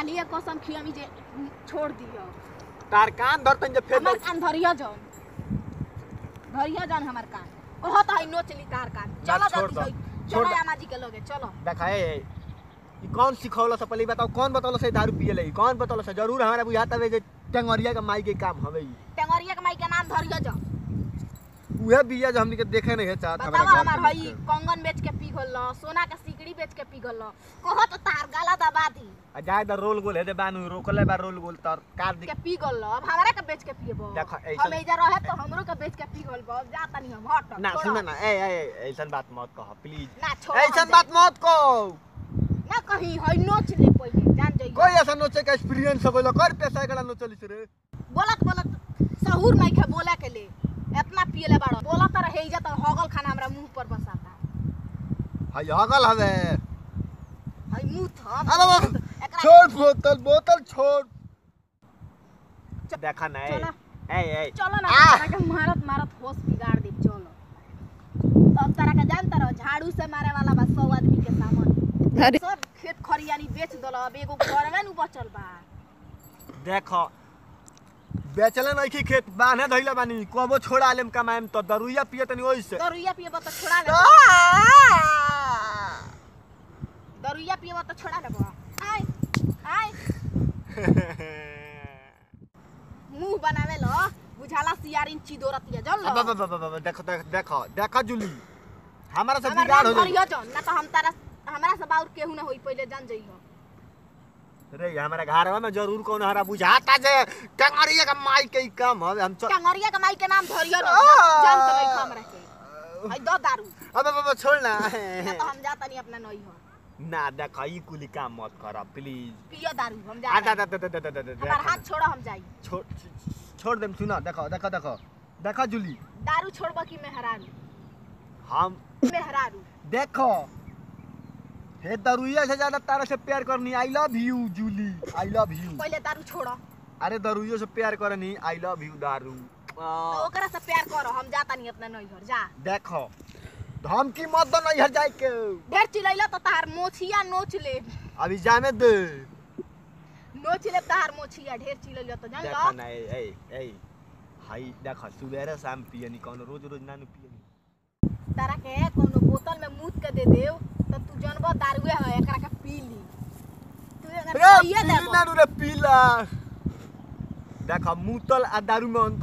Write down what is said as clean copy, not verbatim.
काली कसम खियामी जे छोड़ दियो तार कान धरतन जे फेर हमर कान धरिया जान हमर कान कहत है नो चली तार कान चलो जल्दी चलो अम्मा जी के लगे चलो देखा ए ई कौन सिखौला से पहले बताओ कौन बतौला से दारू पिए लई कौन बतौला से जरूर हमरा बुझाता है जे टेंगरिया के माई के काम हवे ई टेंगरिया के माई के नाम धरिया जा उहे बिया जो हमनी के देखे नहीं है चाहत बतावा हमर हई कंगन बेच के पी गल सोना के सिकड़ी बेच के पी गल कहत तार गाला दबा दी आ जाय द रोल गोल हे दे बानू रोकले बा रोल गोल तर काट दी के पी गल अब हमरा के बेच के पिएबो देखो हम इधर रहे तो हमरो के बेच के पी गल बस जाता नहीं हम हट ना सुन ना ए ऐसन बात मत कह प्लीज ना छोड़ ऐसन बात मत कहो ना कहीं हई नोच ले पहिले जान जइयो कोई ऐसा नोचे का एक्सपीरियंस होलो कर पैसा एकला नोचलिस रे बोलत सहूर नहीं के बोला के ले इतना पिएले बाड़ो बोला त रहे जा त हगल खाना हमरा मुंह पर बसाता हई हगल हवे हई मुंह था अब छोड़ बोतल छोड़ देखा ना ए चलो ना तारा के मारत होश बिगाड़ दे चलो अब तारा के जानता रहो झाड़ू से मारे वाला बा 100 आदमी के सामान सब खेत खरियानी बेच दल अब एगो घरवे नु बचल बा देखो बेचले नहीं की खेत बांधे धइले बानी कबो छोड़ा लेम कमाएम तो दरुइया पिए तनी ओइ से दरुइया पिएबो त छोड़ा ले दरुइया पिएबो त छोड़ा लेबो आय मुंह बनावे लो बुझाला सियारिन चिदोरतिया जल लो देखो जूली हमारा से बिगाड़ हो जाई ना तो हम तारा हमरा से बाउर केहू ना होई पहिले जान जइहो रे हमारा घरवा में जरूर कौन हरा बुझाता जे टंगरिया का माई के काम हवे हम टंगरिया का माई के नाम धरियो ना जान तो नहीं हमरा के हई दो दारू अब छोड़ ना तो हम जाता नहीं अपना नई हो ना देखो ई कुली काम मत कर प्लीज पियो दारू हम जा हमार हाथ छोड़ो हम जाई छोड़ देम सुना देखो जूली दारू छोड़बा की मेहरारू हम मेहरारू देखो हे दरुइया से ज्यादा तारा से प्यार करनी I love you Julie I love you पहले दारू छोड़ो अरे दरुइया से प्यार करनी आई लव यू दारू तो ओकरा से प्यार करो हम जाता नहीं अपना नई घर जा देखो धमकी मत दो नहीं हर जाए के ढेर चिलैला तो तार मोछिया नोच ले अभी जाने दे नोच ले तार मोछिया ढेर चिलैला तो जान लो देखो ना ए हाई देखो सुबेरे शाम पियनी कौन रोज ना पियनी तारा के कोनो बोतल में मूत के दे देव तो तू जनबो दारुए है एकरा के पी ली तू अगर पिए देबो ना रे पीला देखो मूतल आ दारू में